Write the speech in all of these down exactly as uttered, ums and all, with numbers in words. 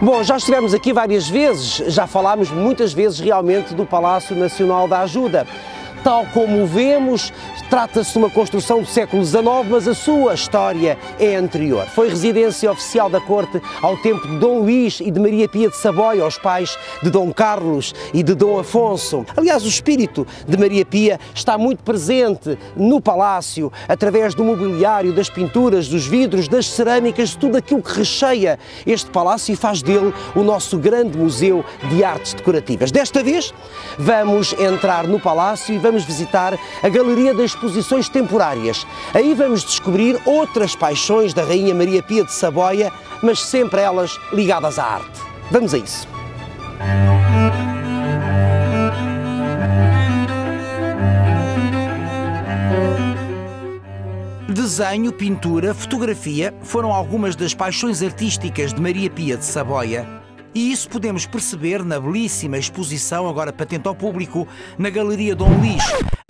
Bom, já estivemos aqui várias vezes, já falámos muitas vezes realmente do Palácio Nacional da Ajuda. Tal como vemos, trata-se de uma construção do século dezenove, mas a sua história é anterior. Foi residência oficial da corte ao tempo de Dom Luís e de Maria Pia de Saboia, aos pais de Dom Carlos e de Dom Afonso. Aliás, o espírito de Maria Pia está muito presente no palácio, através do mobiliário, das pinturas, dos vidros, das cerâmicas, de tudo aquilo que recheia este palácio e faz dele o nosso grande museu de artes decorativas. Desta vez, vamos entrar no palácio e vamos Vamos visitar a Galeria das Exposições Temporárias. Aí vamos descobrir outras paixões da Rainha Maria Pia de Saboia, mas sempre elas ligadas à arte. Vamos a isso. Desenho, pintura, fotografia foram algumas das paixões artísticas de Maria Pia de Saboia. E isso podemos perceber na belíssima exposição, agora patente ao público, na Galeria Dom Luís.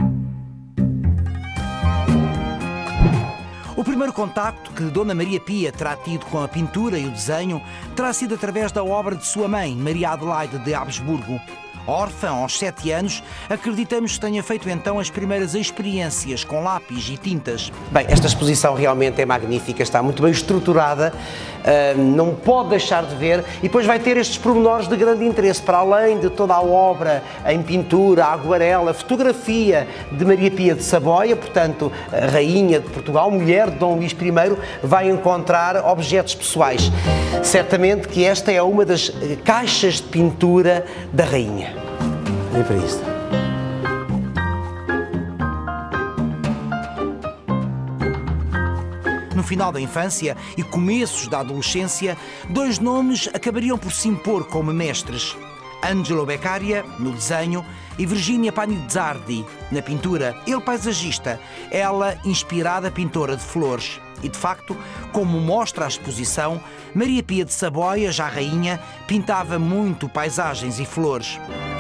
O primeiro contacto que Dona Maria Pia terá tido com a pintura e o desenho terá sido através da obra de sua mãe, Maria Adelaide de Habsburgo. Órfã aos sete anos, acreditamos que tenha feito então as primeiras experiências com lápis e tintas. Bem, esta exposição realmente é magnífica, está muito bem estruturada, uh, não pode deixar de ver, e depois vai ter estes pormenores de grande interesse, para além de toda a obra em pintura, aguarela, fotografia de Maria Pia de Saboia, portanto, a Rainha de Portugal, mulher de Dom Luís primeiro, vai encontrar objetos pessoais. Certamente que esta é uma das caixas de pintura da Rainha. Olhem para isto. No final da infância e começos da adolescência, dois nomes acabariam por se impor como mestres. Angelo Beccaria, no desenho, e Virginia Panizzardi, na pintura. Ele paisagista, ela inspirada pintora de flores. E, de facto, como mostra a exposição, Maria Pia de Saboia, já rainha, pintava muito paisagens e flores.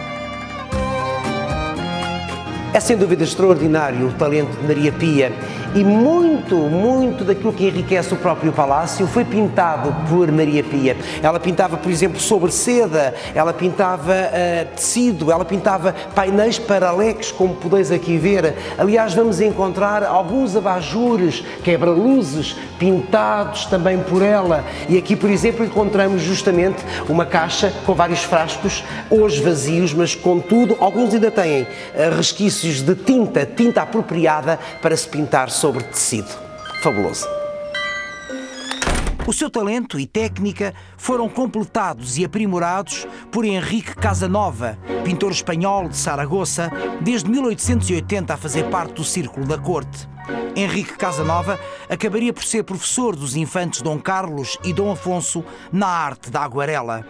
É sem dúvida extraordinário o talento de Maria Pia e muito, muito daquilo que enriquece o próprio palácio foi pintado por Maria Pia. Ela pintava, por exemplo, sobre seda, ela pintava uh, tecido, ela pintava painéis paralecos, como podeis aqui ver. Aliás, vamos encontrar alguns abajures, quebra-luzes, pintados também por ela. E aqui, por exemplo, encontramos justamente uma caixa com vários frascos, hoje vazios, mas contudo, alguns ainda têm uh, resquícios de tinta, tinta apropriada para se pintar sobre tecido. Fabuloso. O seu talento e técnica foram completados e aprimorados por Henrique Casanova, pintor espanhol de Saragoça, desde mil oitocentos e oitenta a fazer parte do Círculo da Corte. Henrique Casanova acabaria por ser professor dos infantes Dom Carlos e Dom Afonso na arte da aguarela.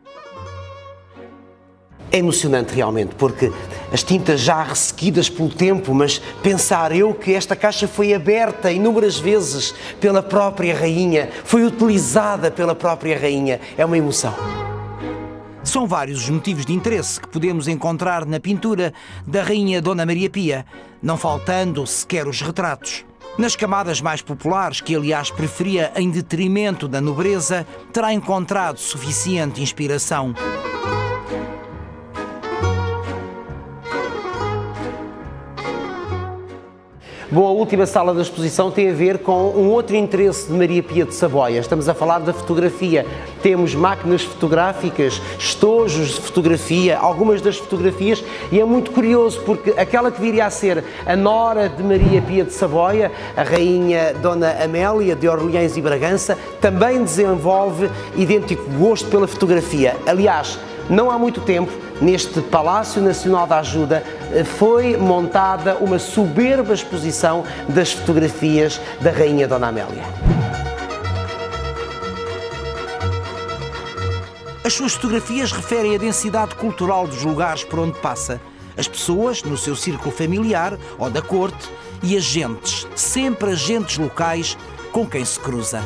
É emocionante realmente, porque as tintas já ressequidas pelo tempo, mas pensar eu que esta caixa foi aberta inúmeras vezes pela própria rainha, foi utilizada pela própria rainha, é uma emoção. São vários os motivos de interesse que podemos encontrar na pintura da rainha Dona Maria Pia, não faltando sequer os retratos. Nas camadas mais populares, que aliás preferia em detrimento da nobreza, terá encontrado suficiente inspiração. Bom, a última sala da exposição tem a ver com um outro interesse de Maria Pia de Saboia. Estamos a falar da fotografia. Temos máquinas fotográficas, estojos de fotografia, algumas das fotografias, e é muito curioso porque aquela que viria a ser a nora de Maria Pia de Saboia, a rainha Dona Amélia de Orleans e Bragança, também desenvolve idêntico gosto pela fotografia. Aliás, não há muito tempo, neste Palácio Nacional da Ajuda, foi montada uma soberba exposição das fotografias da Rainha Dona Amélia. As suas fotografias referem a densidade cultural dos lugares por onde passa, as pessoas no seu círculo familiar ou da corte e as gentes, sempre as gentes locais com quem se cruza.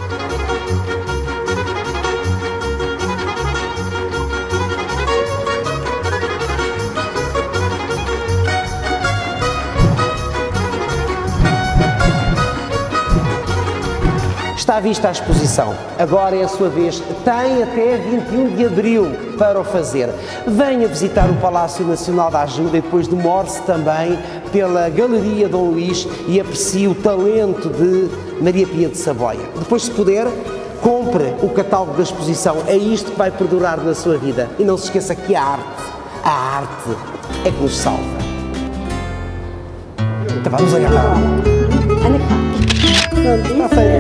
Está vista a exposição. Agora é a sua vez. Tem até vinte e um de abril para o fazer. Venha visitar o Palácio Nacional da Ajuda e depois demore-se também pela Galeria Dom Luís e aprecie o talento de Maria Pia de Saboia. Depois, se puder, compre o catálogo da exposição. É isto que vai perdurar na sua vida. E não se esqueça que a arte, a arte é que nos salva. Então vamos agarrar. Ana cá. Está feito.